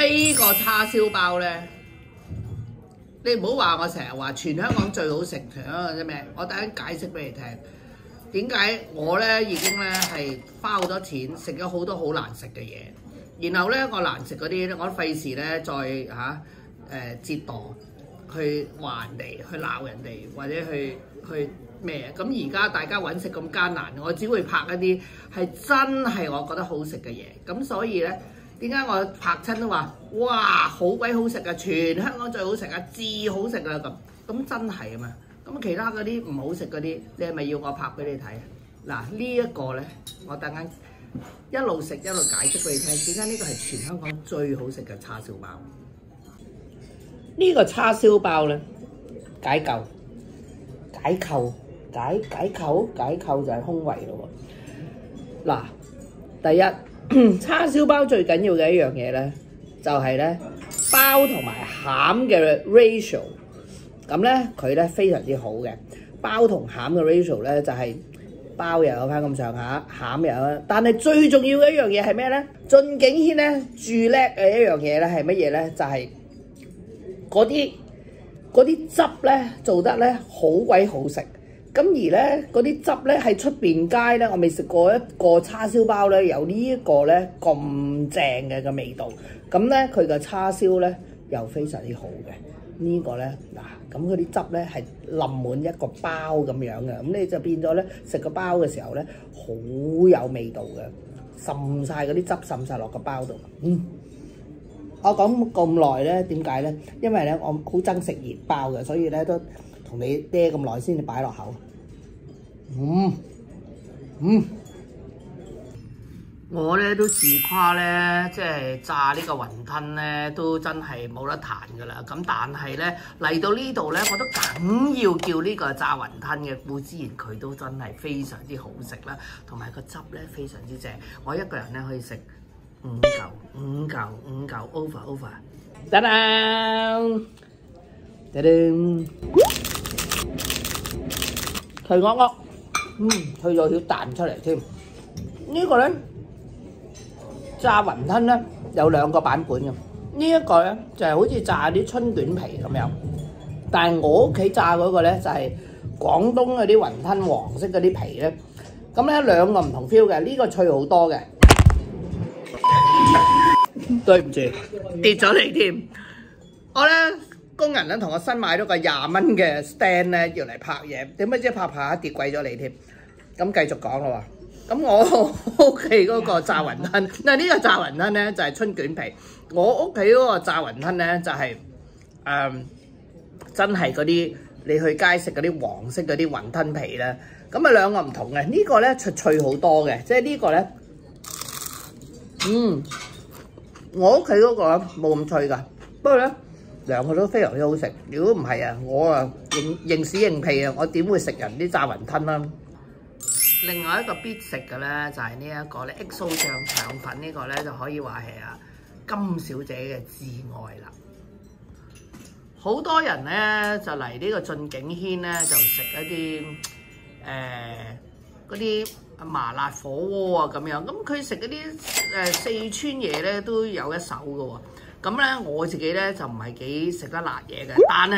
呢個叉燒包咧，你唔好話我成日話全香港最好食，全香港啲咩？我等陣解釋俾你聽，點解我咧已經咧係花好多錢食咗好多好難食嘅嘢，然後咧我難食嗰啲咧，我都費事咧再折墮去話人哋，去鬧人哋，或者去咩？咁而家大家揾食咁艱難，我只會拍一啲係真係我覺得好食嘅嘢。咁所以咧，點解我拍親都話哇好鬼好食啊！全香港最好食啊，至好食啊咁真係啊嘛。咁其他嗰啲唔好食嗰啲，你係咪要我拍俾你睇啊？嗱呢一個咧，我等陣一路食一路解釋俾你聽，點解呢個係全香港最好食嘅叉燒包？呢個叉燒包咧解構就係胸圍咯喎。嗱，第一叉燒包最緊要嘅一樣嘢咧，就係咧包同埋餡嘅 ratio。咁咧佢咧非常之好嘅，包同餡嘅 ratio 咧就係包又有翻咁上下，餡又有。但係最重要嘅一樣嘢係咩咧？晉景軒咧最叻嘅一樣嘢咧係乜嘢咧？就係嗰啲汁咧做得咧好鬼好食。咁而咧嗰啲汁咧喺出邊街咧，我未食過一個叉燒包咧有呢一個咧咁正嘅味道。咁咧佢嘅叉燒咧又非常之好嘅。呢個咧嗱，咁嗰啲汁咧係淋滿一個包咁樣嘅，咁你就變咗咧食個包嘅時候咧好有味道嘅，滲晒嗰啲汁滲晒落個包度。我講咁耐咧，點解咧？因為咧我好憎食熱包嘅，所以咧都同你嗲咁耐先至擺落口。我咧都自誇咧，即係炸呢個雲吞咧，都真係冇得彈噶啦。咁但係咧嚟到呢度咧，我都梗要叫呢個炸雲吞嘅。固之然佢都真係非常之好食啦，同埋個汁咧非常之正。我一個人咧可以食五嚿 over。噔噔，佢噏，佢有條彈出嚟添。呢個咧。炸雲吞咧有兩個版本嘅，呢一個咧就係好似炸啲春卷皮咁樣，但係我屋企炸嗰個咧就係廣東嗰啲雲吞黃色嗰啲皮咧，咁咧兩個唔同 feel 嘅，呢個脆好多嘅。對唔住，跌咗嚟添。我咧工人咧同我新買咗個20蚊嘅 stand 咧，要嚟拍嘢，點解知拍下跌貴咗嚟添？咁繼續講咯喎。咁我屋企嗰個炸雲吞，嗱呢個炸雲吞咧就係春卷皮，我屋企嗰個炸雲吞咧就係真係嗰啲你去街食嗰啲黃色嗰啲雲吞皮咧，咁啊兩個唔同嘅，呢個咧脆好多嘅，即係呢個咧，我屋企嗰個冇咁脆㗎，不過咧兩個都非常之好食。如果唔係啊，我啊認屎認屁啊，我點會食人啲炸雲吞啊？另外一個必食嘅咧就係呢一個咧 XO 醬腸粉，呢個咧就可以話係啊金小姐嘅至愛啦。好多人咧就嚟呢個晉景軒咧就食一啲嗰啲麻辣火鍋啊咁樣，咁佢食嗰啲四川嘢咧都有一手嘅喎。咁咧我自己咧就唔係幾食得辣嘢嘅，但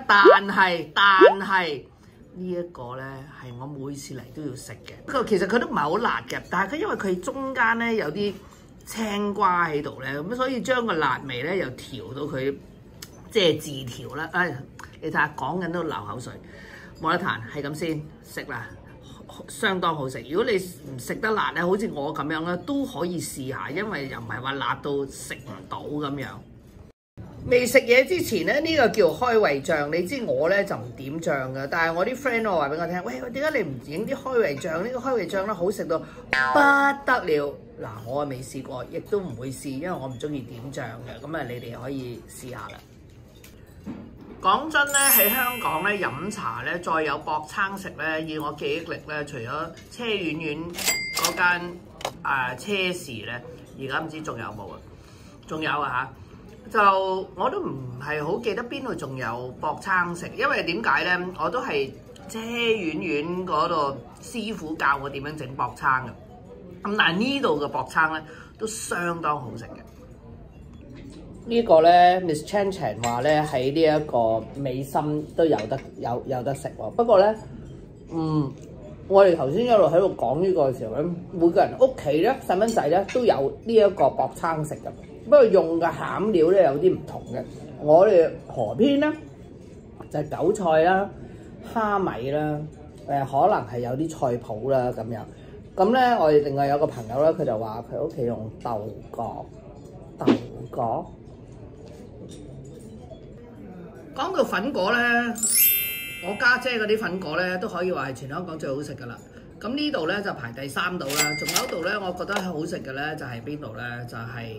係呢一個咧係我每次嚟都要食嘅。不過其實佢都唔係好辣嘅，但係佢因為佢中間咧有啲青瓜喺度咧，咁所以將個辣味咧又調到佢即係自調啦。你睇下講緊都流口水，冇得彈，係咁先食啦，相當好食。如果你唔食得辣咧，好似我咁樣咧都可以試下，因為又唔係話辣到食唔到咁樣。未食嘢之前咧，呢個叫開胃醬。你知我咧就唔點醬嘅，但係我啲 friend 我話俾我聽，喂，點解你唔整啲開胃醬？呢個開胃醬咧好食到不得了。嗱，我啊未試過，亦都唔會試，因為我唔中意點醬嘅。咁啊，你哋可以試下啦。講真咧，喺香港咧飲茶咧，再有薄撐食咧，以我記憶力咧，除咗車婉婉嗰間車時咧，而家唔知仲有冇啊？仲有啊嚇！就我都唔係好記得邊度仲有薄撐食，因為點解咧？我都係車婉婉嗰度師傅教我點樣整薄撐嘅。咁但係呢度嘅薄撐咧都相當好食嘅。 呢個咧 Miss Chan Chan 話咧喺呢一個美心都有得食喎。不過咧，我哋頭先一路喺度講呢個嘅時候咧，每個人屋企咧細蚊仔咧都有呢一個薄撐食嘅，不過用嘅餡料咧有啲唔同嘅。我哋河邊咧就係韭菜啦、蝦米啦，可能係有啲菜脯啦咁樣。咁咧，我哋另外有個朋友咧，佢就話佢屋企用豆角。講到粉果咧，我家姐嗰啲粉果咧都可以話係全香港最好食噶啦。咁呢度咧就排第3度啦。仲有一度咧，我覺得好食嘅咧就係邊度咧？就係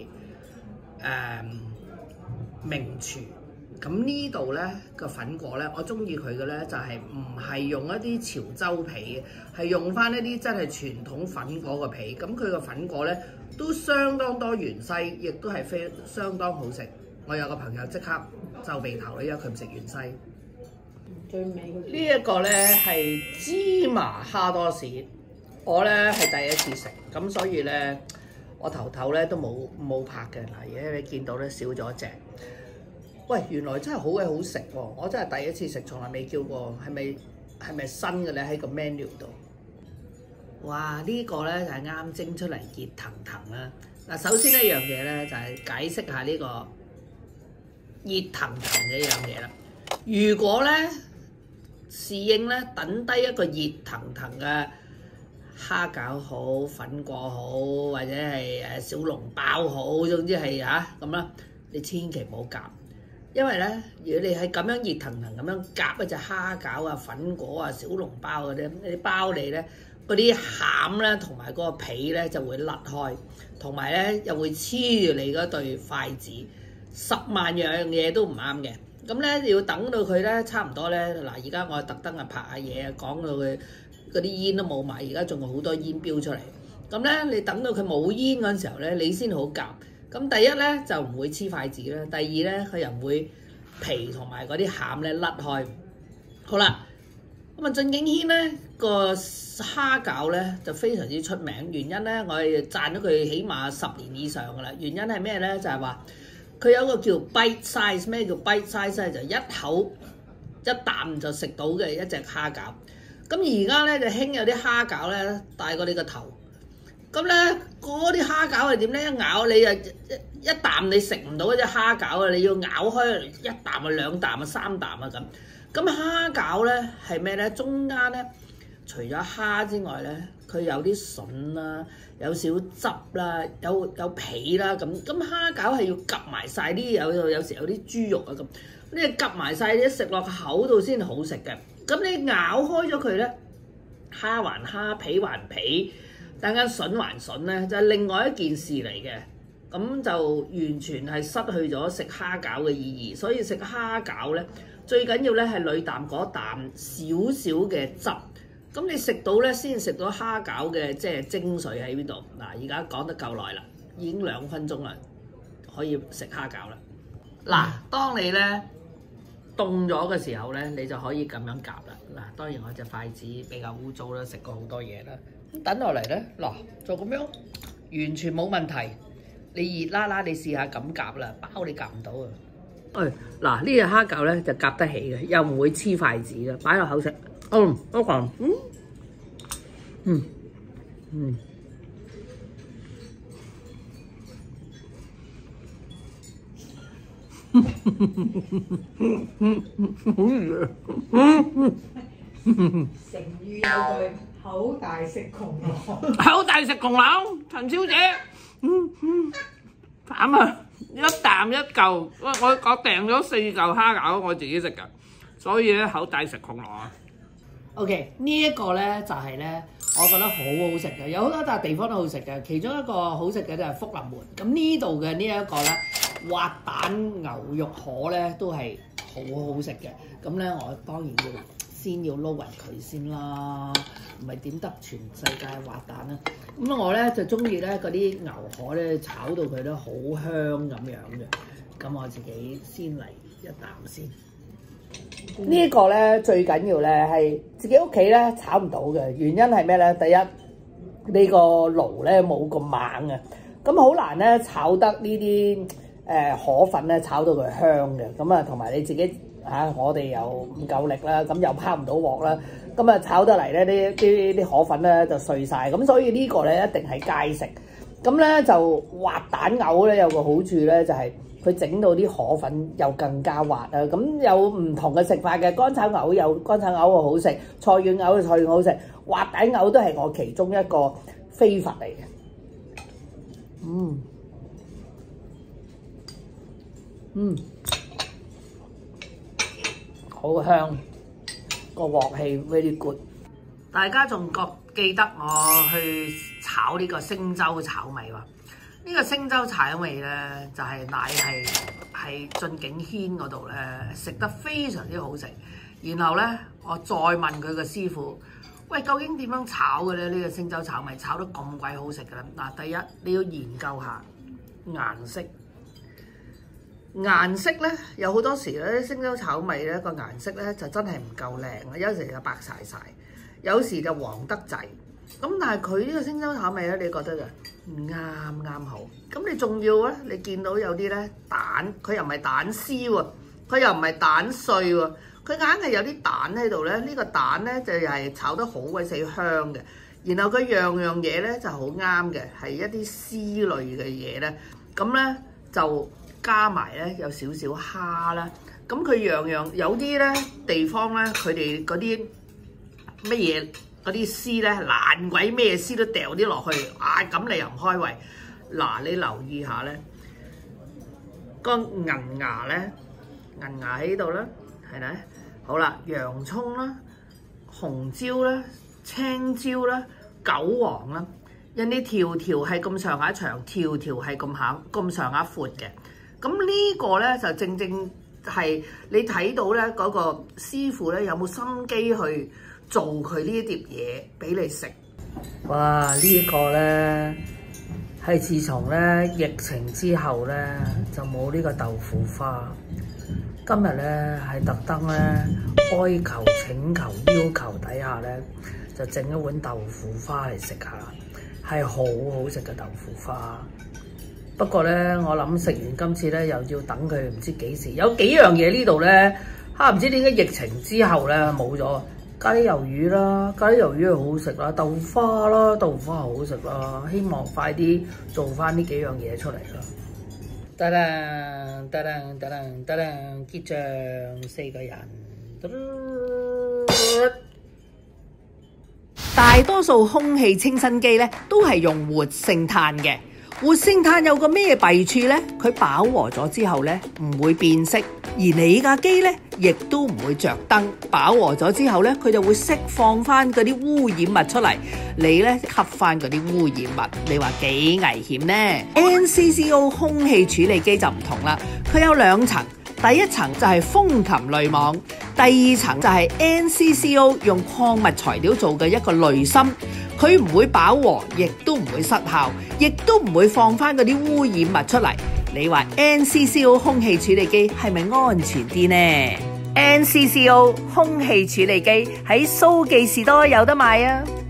名廚。咁呢度咧個粉果咧，我中意佢嘅咧就係唔係用一啲潮州皮嘅，係用翻一啲真係傳統粉果嘅皮。咁佢個粉果咧都相當多芫茜，亦都係相當好食。我有個朋友即刻皺鼻頭咧，因為佢唔食芫茜。最尾呢一個咧係芝麻蝦多士，我咧係第一次食，咁所以咧我頭咧都冇拍嘅。嗱，而家你見到咧少咗一隻。喂，原來真係好鬼好食喎！我真係第一次食，從來未叫過。係咪新嘅咧？喺個 menu 度。哇！呢個咧就係啱蒸出嚟熱騰騰啦。嗱，首先一樣嘢咧就係解釋下呢個熱騰騰嘅一樣嘢啦。如果咧侍應咧等低一個熱騰騰嘅蝦餃好、粉果好，或者係小籠包好，總之係咁啦，你千祈唔好夾。因為咧，如果你係咁樣熱騰騰咁樣夾一隻蝦餃啊、粉果啊、小籠包嗰啲包你咧，嗰啲餡咧同埋嗰個皮咧就會甩開，同埋咧又會黐住你嗰對筷子，10萬樣嘢都唔啱嘅。咁咧要等到佢咧差唔多咧，嗱而家我特登拍下嘢，講到佢嗰啲煙都冇埋，而家仲有好多煙飆出嚟。咁咧你等到佢冇煙嗰陣時候咧，你先好夾。咁第一咧就唔會黐筷子啦，第二咧佢又唔會皮同埋嗰啲餡咧甩開。好啦，咁啊晉景軒咧個蝦餃咧就非常之出名，原因咧我哋讚咗佢起碼10年以上噶啦。原因係咩咧？就係話佢有一個叫 bite size， 咩叫 bite size 咧？就一口一啖就食到嘅一隻蝦餃。咁而家咧就興有啲蝦餃咧大過你個頭。咁咧，嗰啲蝦餃係點咧？一咬你一啖你食唔到嗰隻蝦餃啊！你要咬開一啖啊、2啖啊、3啖啊咁。咁蝦餃咧係咩咧？中間咧除咗蝦之外咧，佢有啲筍啦，有少汁啦，有皮啦咁。咁蝦餃係要夾埋晒啲有時有啲豬肉啊咁，你夾埋晒啲食落口度先好食嘅。咁你咬開咗佢咧，蝦還蝦，皮還皮。等間筍還筍咧，就係另外一件事嚟嘅，咁就完全係失去咗食蝦餃嘅意義。所以食蝦餃咧，最緊要咧係裏啖嗰啖少少嘅汁，咁你食到咧先食到蝦餃嘅即係精髓喺邊度。嗱，而家講得夠耐啦，已經2分鐘啦，可以食蝦餃啦。嗱，當你咧凍咗嘅時候咧，你就可以咁樣夾啦。嗱，當然我隻筷子比較污糟啦，食過好多嘢啦。等落嚟咧，嗱就咁樣，完全冇問題。你熱啦啦，你試下咁夾啦，包你夾唔到啊！嗱呢隻蝦餃咧就夾得起嘅，又唔會黐筷子嘅，擺落口食。嗰個成語有句口大食窮郎， 口大食窮郎，陳小姐，慘啊！一啖一嚿，我訂咗4嚿蝦餃，我自己食㗎，所以咧口大食窮郎啊。OK， 呢一個咧就係咧，我覺得好好食嘅，有好多笪地方都好食嘅，其中一個好食嘅就係福臨門。咁呢度嘅呢一個咧，滑蛋牛肉河咧都係好好食嘅。咁咧我當然先要撈勻佢先啦，唔係點得全世界滑蛋啊！咁我咧就中意咧嗰啲牛河咧炒到佢都好香咁樣嘅。咁我自己先嚟一啖先。呢一個咧最緊要咧係自己屋企咧炒唔到嘅，原因係咩咧？第一，呢個爐咧冇咁猛啊，咁好難咧炒得呢啲河粉咧炒到佢香嘅，咁啊同埋你自己我哋又唔夠力啦，咁又拋唔到鑊啦，咁啊炒得嚟咧啲河粉咧就碎晒，咁所以呢個咧一定係佳食。咁咧就滑蛋牛咧有個好處咧就係佢整到啲河粉又更加滑啊！咁有唔同嘅食法嘅，乾炒牛有乾炒牛好食，菜遠牛嘅菜遠好食，滑蛋牛都係我其中一個非法嚟嘅。好香，個鑊氣 very good。大家仲記得我去炒呢個星洲炒米喎？呢個星洲炒米咧就係乃係晉景軒嗰度咧食得非常之好食。然後咧我再問佢個師傅，喂，究竟點樣炒嘅咧？呢個星洲炒米炒得咁鬼好食嘅咧？嗱，第一你要研究下顏色。顏色咧有好多時咧，星洲炒米咧個顏色咧就真係唔夠靚，有時就白晒，有時就黃得滯。咁但係佢呢個星洲炒米咧，你覺得就啱好。咁你仲要咧，你見到有啲咧蛋，佢又唔係蛋絲喎，佢又唔係蛋碎喎，佢硬係有啲蛋喺度咧。呢個蛋咧就係炒得好鬼死香嘅。然後佢樣嘢咧就好啱嘅，係一啲絲類嘅嘢咧。咁咧就加埋咧有少少蝦啦。咁佢樣有啲咧地方咧，佢哋嗰啲乜嘢嗰啲絲咧爛鬼咩絲都掉啲落去，咁你又唔開胃。嗱，你留意下咧，個銀芽咧，銀芽喺度啦，係咪？好啦，洋葱啦、紅椒啦、青椒啦、韭黃啦，人哋條係咁上下長，條係咁上下闊嘅。咁呢個咧就正係你睇到咧嗰個師傅咧有冇心機去做佢呢一碟嘢俾你食。哇！呢個咧係自從咧疫情之後咧就冇呢個豆腐花。今日咧係特登咧哀求、請求、要求底下咧就整一碗豆腐花嚟食下，係好好食嘅豆腐花。不過咧，我諗食完今次咧，又要等佢唔知幾時。有幾樣嘢呢度咧，唔知點解疫情之後咧冇咗。咖喱魷魚啦，咖喱魷魚係好好食啦，豆腐花啦，豆腐花好好食啦。希望快啲做翻呢幾樣嘢出嚟啦。得啦，結帳4個人。大多數空氣清新機咧都係用活性炭嘅。活性炭有個咩弊處呢？佢飽和咗之後呢，唔會變色，而你架機呢，亦都唔會着燈。飽和咗之後呢，佢就會釋放翻嗰啲污染物出嚟，你呢吸翻嗰啲污染物，你話幾危險呢？ NCCO 空氣處理機就唔同啦，佢有2層，第一層就係風琴濾網，第2層就係 NCCO 用礦物材料做嘅一個濾芯。佢唔會飽和，亦都唔會失效，亦都唔會放翻嗰啲污染物出嚟。你話 NCCO 空氣處理機係咪安全啲呢？NCCO 空氣處理機喺蘇記士多有得賣啊！